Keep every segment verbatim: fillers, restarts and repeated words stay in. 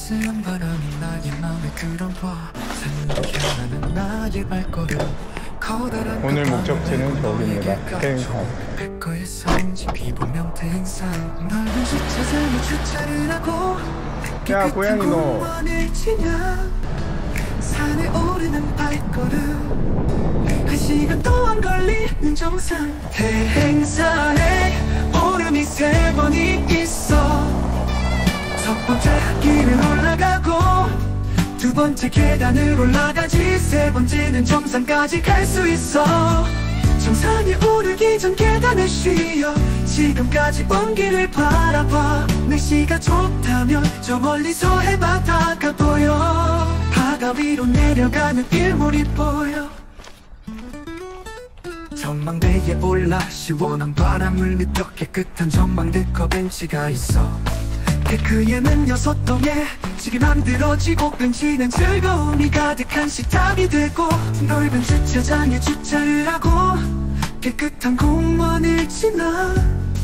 따스한 바람이 나의 맘에 들어와 산으로 향하는 나의 발걸음 오늘 목적지는 저기입니다. 행산. 백거에서인지 비보명 등산 널 다시 찾아내 주차를 하고 야 고양이 너 산에 오르는 발걸음 한 시간 동안 걸리는 정상 대행산에 오름이 세 번이 있어 첫 번째 길을 올라가고 두 번째 계단을 올라가지 세 번째는 정상까지 갈 수 있어 정상에 오르기 전 계단을 쉬어 지금까지 온 길을 바라봐 날씨가 좋다면 저 멀리서 해바다가 보여 바다 위로 내려가는 일몰이 보여 전망대에 올라 시원한 바람을 느껴 깨끗한 전망대 벤치가 있어 데크에는 여섯 동의 집이 만들어지고 벤치는 즐거움이 가득한 식탁이 되고 넓은 주차장에 주차를 하고 깨끗한 공원을 지나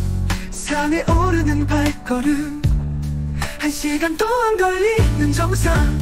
산에 오르는 발걸음 한 시간 동안 걸리는 정상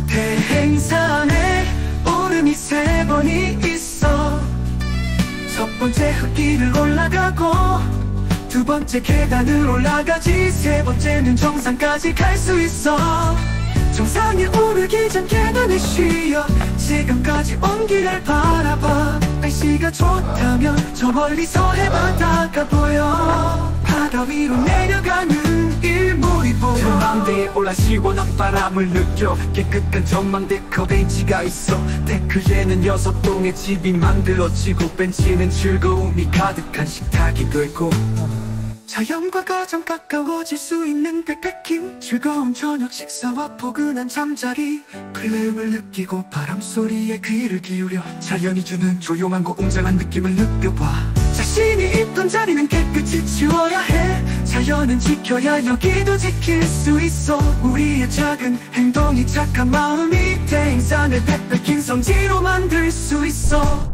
대행산에 오름이 세 번이 있어 첫 번째 흙길을 올라가고 두 번째 계단을 올라가지 세 번째는 정상까지 갈 수 있어 정상에 오르기 전 계단을 쉬어 지금까지 온 길을 바라봐 날씨가 좋다면 저 멀리서 해바다가 보여 바다 위로 내려가는 일몰이 보여 전망대에 올라 시원한 바람을 느껴 깨끗한 전망대 벤치가 있어 데크에는 여섯 동의 집이 만들어지고 벤치는 즐거움이 가득한 식탁이 되고 자연과 가장 가까워질 수 있는 백패킹 즐거운 저녁 식사와 포근한 잠자리 플레임을 느끼고 바람소리에 귀를 기울여 자연이 주는 조용한 고 웅장한 느낌을 느껴봐 자신이 있던 자리는 깨끗이 치워야 해 자연은 지켜야 여기도 지킬 수 있어 우리의 작은 행동이 착한 마음이 대행산을 백패킹 성지로 만들 수 있어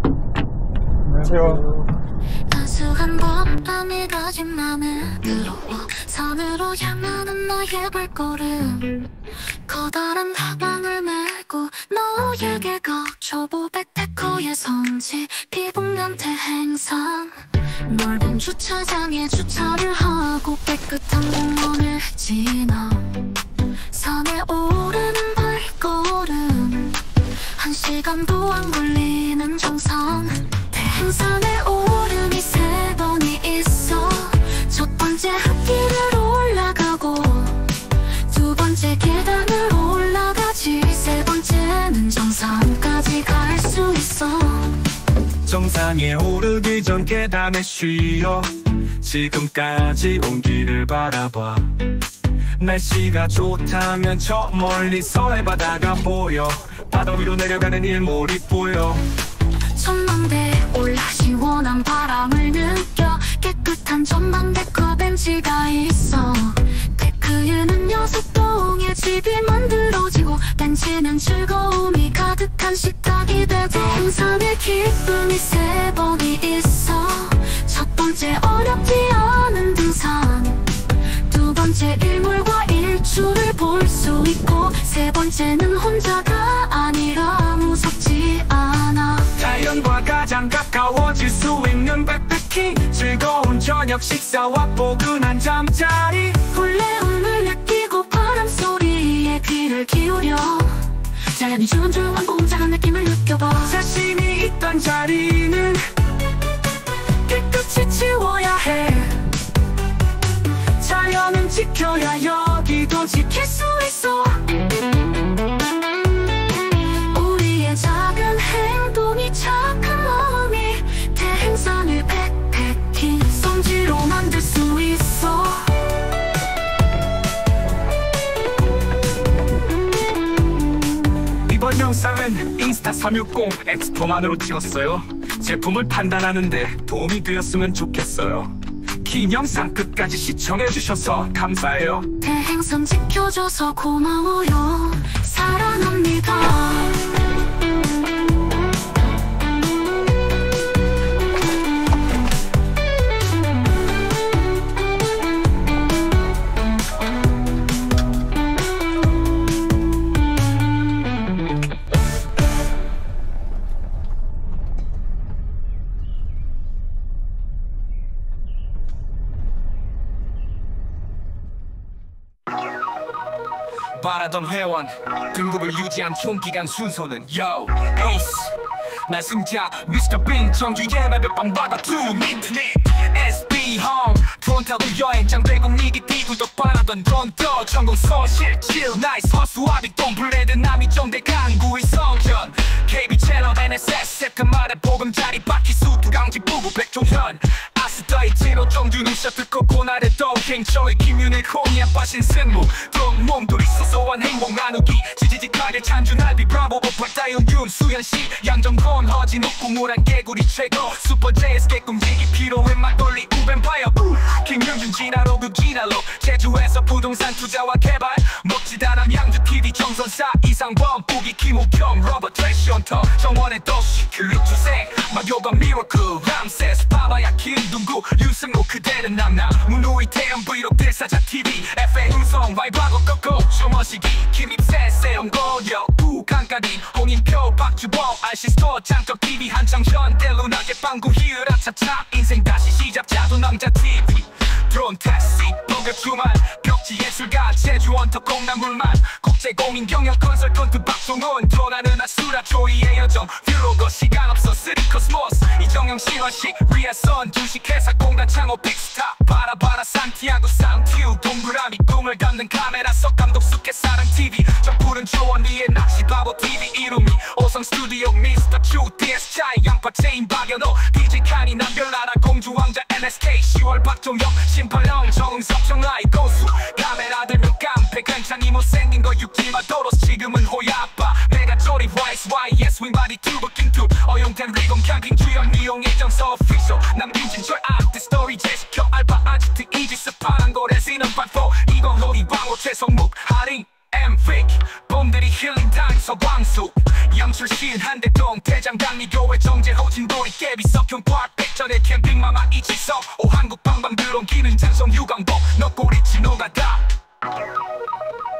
안녕하세요. 따스한 바람이 가진 맘에 들어와 산으로 향하는 나의 발걸음 커다란 가방을 메고 너에게 가죠 백패커의 성지 비봉면 대행산 넓은 주차장에 주차를 하고 깨끗한 공원을 지나 산에 오르는 발걸음 한 시간도 안 걸리는 정상 대행산에 오름이 세 번이 있어 첫 번째 흙길을 올라가고 두 번째 계단을 올라가지 세 번째는 정상까지 갈 수 있어 정상에 오르기 전 계단에 쉬어 지금까지 온 길을 바라봐 날씨가 좋다면 저 멀리서 해바다가 보여 바다 위로 내려가는 일몰이 보여 전망대에 올라 시원한 바람을 느껴 깨끗한 전망대 벤치가 있어 데크에는 여섯 동의 집이 만들어지고 벤치는 즐거움이 가득한 식탁이 되고 행산의 기쁨이 세 번이 있어 첫 번째 어렵지 않은 등산 두 번째 일몰과 일출을 볼 수 있고 세 번째는 혼자가 아니라 무섭지 않아 자연과 가장 가까워질 수 있는 백패킹 즐거운 저녁 식사와 포근한 잠자리 훌레움을 느끼고 바람소리에 귀를 기울여 자연이 주는 조용한 웅장한 느낌을 느껴봐 자신이 있던 자리는 깨끗이 치워야 해 자연은 지켜야 여기도 지킬 수 있어 우리의 작은 행동이 착한 마음이 대행산을 백패킹 성지로 만들 수 있어 이번 영상은 인스타 삼백육십 엑스포만으로 찍었어요 제품을 판단하는데 도움이 되었으면 좋겠어요 긴 영상 끝까지 시청해주셔서 감사해요 대행선 지켜줘서 고마워요 사랑합니다 바라던 회원 등급을 유지한 총기간 순서는 Yo 에이스 나 승자 미스터 빈 정규 예매 몇방 받아 투 민트넷 에스비 홈 토론토도 여행장 되고 니기 디구도 바라던 런던 전공 소실 칠 나이스 허수아비 똥블레드 남이 정대 강구의 성전 케이비 채널 엔에스에스 세트마다 보금자리 바퀴 수두 강지 부부 백종현 아스더이 진호 정준우 셔틀코 고나래 더행 저의 김윤일 코니아 빠신 승무 돈 몸돌이 소소한 행복 나누기 지지직하게 찬준알비 브라보 박다윤 윤수연씨 양정권 허진 웃구물한 개구리 최고 슈퍼제이스 개꿈지기 피로해 막돌리 우뱀파이어 김영준 진화로 그 진화로 제주에서 부동산 투자와 개발 먹지다남 양주티비 정선사 이상범 부기 김옥경 러버 트래시온터 정원의 도시 클립주생 마교가 미러클 람세스 파바야 김동구 유승호 그대는 남나 문우이 태연 브이로그 대사자 티비 에프에이 음성 와이브하고 꺾고 쇼머시기 김입세 세영거려 부강가린 홍인표 박주범 알시스토어 장떡티비 한창 현대루나게 빵구 히으라 차차 인생 다시 시작 자두남자 티비 드론 택시 목욕 주말 벽지 예술가 제주 원터 콩나물만 국제공인 경영 컨설턴트 박종훈 드러나는 아수라 조이의 여정 뷰로거 시간 없어 쓰리 코스모스 이정영 신화식 리아선 주식회사 공단 창업 빅스타 바라바라 산티아고 상티우 동그라미 꿈을 담는 카메라 속 감독 숙회 사랑 티비 저 푸른 초원 위에 낚시 바보 티비 이름이 오성 스튜디오 미스터 츄 디에스 차이 양파 체인 박연호 디제이 칸이 남별나라 공주왕자 엔에스케이 시월 박종영 심팔령 정은석 정라이 고수 카메라 들면 깜패 괜찮니 못생긴 거 육지마 도로스 지금은 호야빠 내가 조립 와이스 와이에스 윙바디 튜브 킹투 어용된 리건 캠핑 주연 미용 예정서 오피셜 남김진 절 아트 스토리 제시켜 알바 아지트 이지스 파란 고래지는 반포 이건 로리 광호 최성묵 하링 엠픽 봄들이 힐링 타임 서광수 영출신 한대동 대장 강미교회 정재호 진도리 깨비 석형 파크 백전의 캠핑마마 이지성 오 한국 방방 드론 기능 장성 유광복 너 꼬리치 노가다